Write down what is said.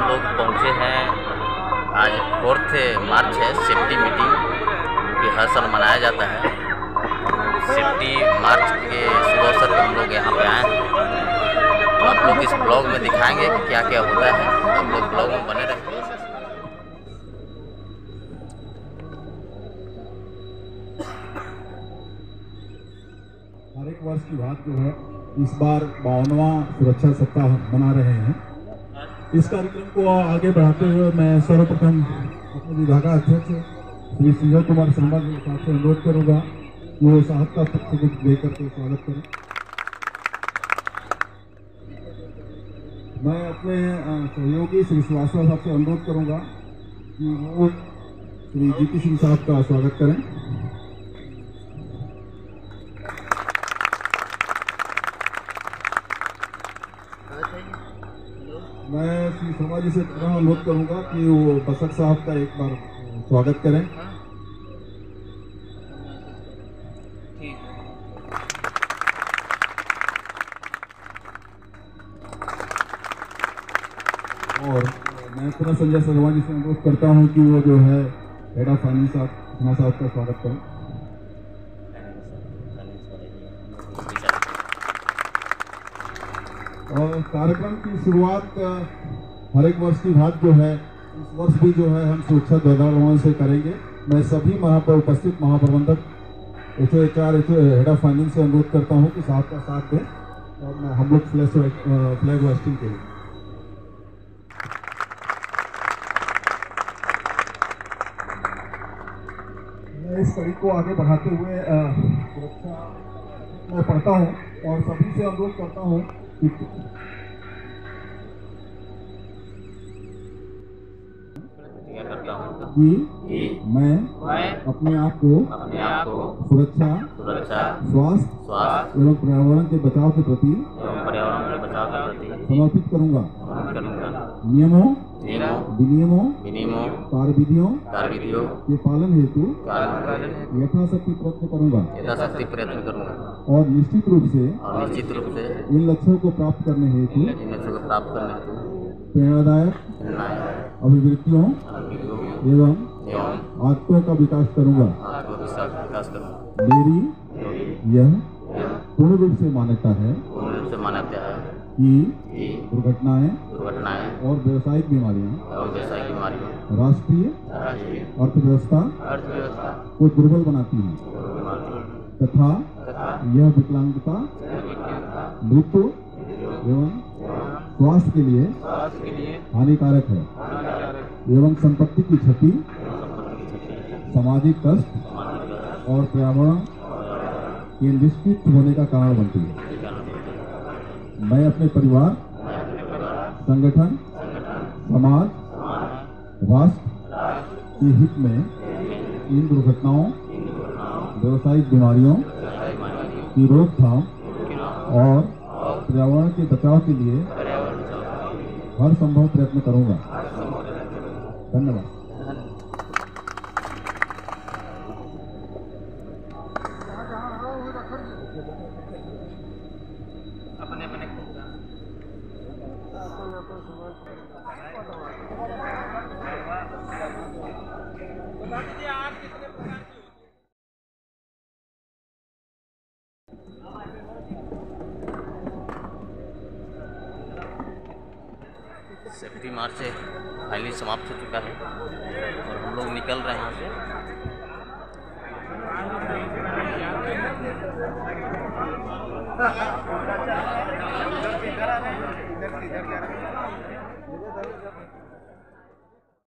लोग पहुंचे हैं। आज 4 मार्च है, सेफ्टी मीटिंग जो हर साल मनाया जाता है। सेफ्टी मार्च के शुभ अवसर पर हम लोग यहाँ पे आए हैं। तो आप लोग इस ब्लॉग में दिखाएंगे कि क्या क्या होता है। आप लोग ब्लॉग में बने रहें। हर एक वर्ष की बात जो है इस बार 52वां सुरक्षा सप्ताह मना रहे हैं। इस कार्यक्रम को आगे बढ़ाते हुए मैं सर्वप्रथम अपने विभागाध्यक्ष श्री संजय कुमार शर्मा जी साहब से अनुरोध करूंगा कि वो साहब का पक्ष कुछ देकर के स्वागत करें। मैं अपने सहयोगी श्री श्रीवास्तव साहब से अनुरोध करूंगा कि वो श्री जीती सिंह साहब का स्वागत करें। मैं श्री शर्मा जी से अनुरोध करूंगा कि वो बसक साहब का एक बार स्वागत करें। और मैं पुनः संजय शर्मा जी से अनुरोध करता हूं कि वो जो है हेड ऑफ फाइनेंस साहब का स्वागत करें। और कार्यक्रम की शुरुआत हर एक वर्ष की बात जो है इस वर्ष भी जो है हम सुरक्षा ध्वजारोहण से करेंगे। मैं सभी वहाँ पर उपस्थित महाप्रबंधक HOHR हेड ऑफ फाइनेंस से अनुरोध करता हूँ कि साहब का साथ दें और हम लोग फ्लैग होस्टिंग के लिए। मैं इस कड़ी को आगे बढ़ाते हुए सुरक्षा मैं पढ़ता हूँ और सभी से अनुरोध करता हूँ कि मैं अपने आप को सुरक्षा, स्वास्थ्य एवं पर्यावरण के बचाव के प्रति समर्पित करूंगा। नियमों, विनियमों, कार्यविधियों के पालन हेतु यथाशक्ति प्रयत्न करूंगा और निश्चित रूप से इन लक्ष्यों को प्राप्त करने हेतु प्रेरणादायक अभिवृत्तियों एवं आदतों का विकास करूंगा। मेरी यह पूर्ण रूप से मान्यता है कि दुर्घटनाएं और व्यावसायिक बीमारियां राष्ट्रीय अर्थव्यवस्था को दुर्बल बनाती हैं तथा यह विकलांगता, मृत्यु एवं स्वास्थ्य के लिए हानिकारक है एवं संपत्ति की क्षति, सामाजिक कष्ट और पर्यावरण के निष्कृत होने का कारण बनती है। मैं अपने परिवार, संगठन, समाज, राष्ट्र के हित में इन दुर्घटनाओं, व्यावसायिक बीमारियों की रोकथाम और पर्यावरण के बचाव के लिए हर संभव प्रयत्न करूंगा। धन्यवाद। सेफ्टी मार्च फाइनली समाप्त हो चुका है और हम लोग निकल रहे हैं यहाँ से।